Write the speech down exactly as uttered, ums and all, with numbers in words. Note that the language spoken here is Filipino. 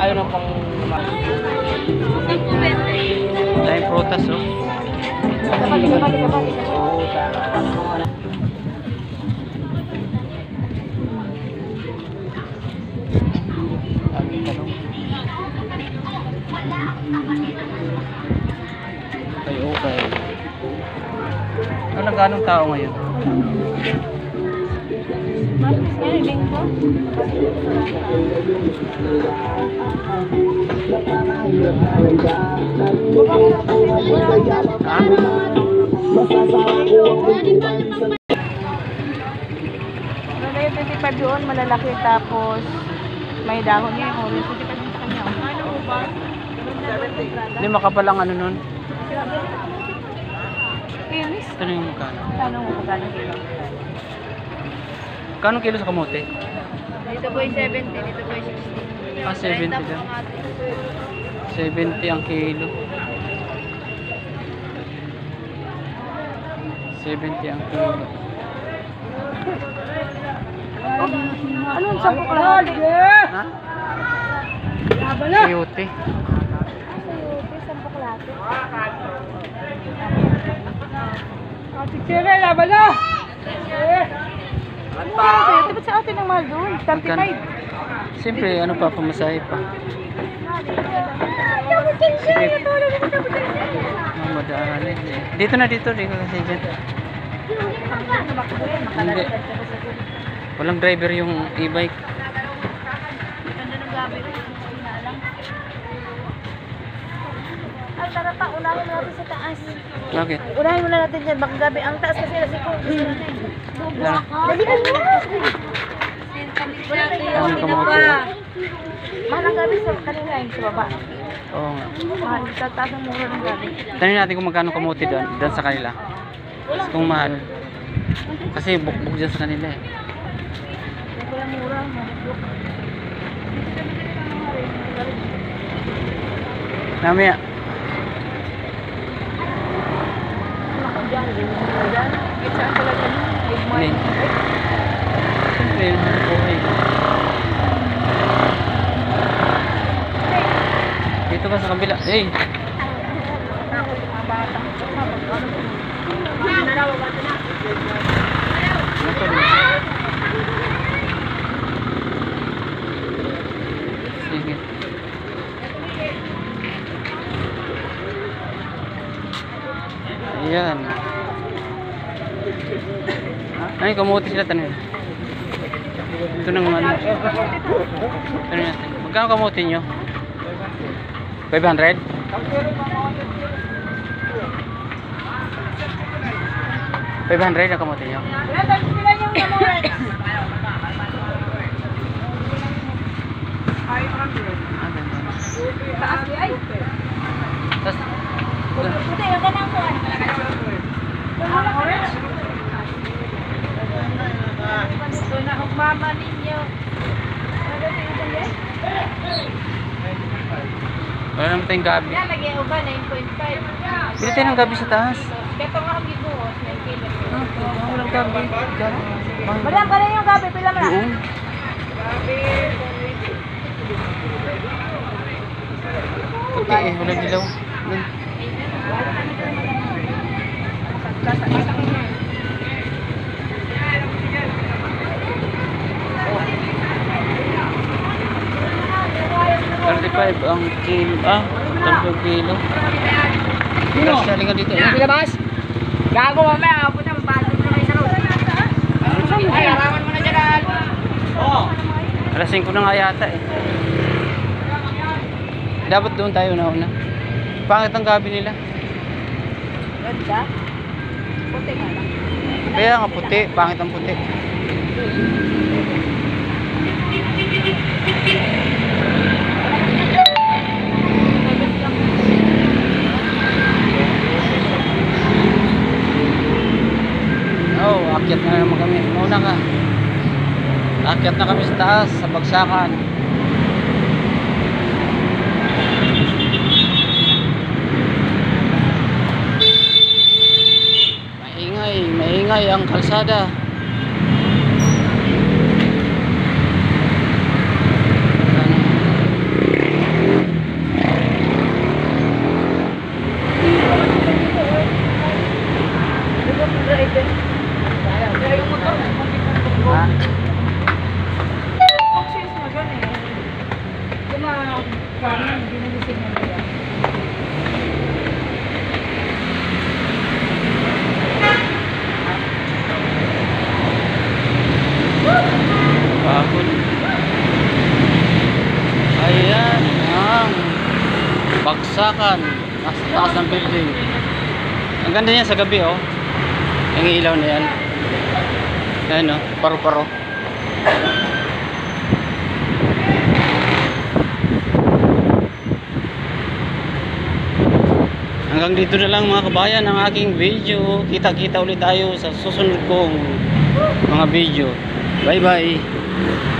tayo ng pang... Dahil prutas, oh. Okay, okay. Ano ganong tao ngayon? Yung twenty-five doon, malalaki, tapos may dahon niya yung orange. twenty-five din sa kanya. Ano ba? Hindi, makapalang ano nun. Kinis? Ito na yung magkano. Tanong mo kung gano'ng kilo? Kanong kilo sa kamote? Dito po yung seventy, dito po yung sixty. Ah, seventy lang. seventy ang kilo. seventy ang kilo. Oh, anong sampo kalahati? Ha? Sayote. Sayote. Sayote, sampo kalahati. Ate Chere, laban na! Ano ba yung sayote? Ba't sa atin ang mahal doon? thirty-five. Siyempre, ano pa, pamasahe pa. Sige. Oh, madali. Dito na, dito. Dito kasi dyan. Hindi. Walang driver yung e-bike. Ganda ng gabi. Ay, tara pa. Unahin mo natin sa taas. Bakit? Unahin muna natin dyan. Baka gabi. Ang taas kasi nasi ko. Lang. Dalihan mo. Wala tayo. Ang kamote. Mahal ang gabi sa kanina yung sa baba. Oo nga. Mahal. Sa taas ang mura ng gabi. Tanong natin kung magkano kamote doon, doon sa kanila. Kung mahal. Kasi bukbuk dyan sa kanila eh. Wala mura. Namaya. Ako dyan. Dyan. Eh, saan pala dyan? Hindi. Siyempre, yun ang buhay. Dito ka sa kabila. Eh! Ako yung mga bata. Sige. Ayan. Ay, kamuti sila tanong. Ito nang ano. Tanong natin. Magkano kamuti nyo? five hundred? five hundred ang kamuti nyo? Tapos, Hindi, yung ganang ko. Ang orange. Ito na ang mama ninyo. wala naman tayong gabi. Yan, lagi uba, nine point five. Pili tayo ng gabi sa taas. Ito nga ang gibuhos, nine kilo. Ah, walang gabi. Gabi. Madam, pala yung gabi, pila mo na? Doon. Puti eh, walang dilaw. Yan. thirty-five ang kilo. Ah, thirty kilo. Tapos saling ka dito. Sige, Bas. Gago mamaya. Puta, mabato na kayo sa road. Ay, haraman mo na dyan. Oo. Alas singko na nga yata eh. Dapat doon tayo na una. Pangit ang gabi nila. Ganda. Puti nga lang. Kaya nga puti, pangit ang puti. Oh, akyat na naman kami. Muna ka. Akyat na kami sa taas, sa bagsakan. Maingay, maingay ang kalsada. taas ng building. Ang ganda niya sa gabi, oh. Yung ilaw na yan. Ayan, oh. Paro-paro. Hanggang dito na lang mga kabayan ang aking video. Kita-kita ulit tayo sa susunod kong mga video. Bye bye.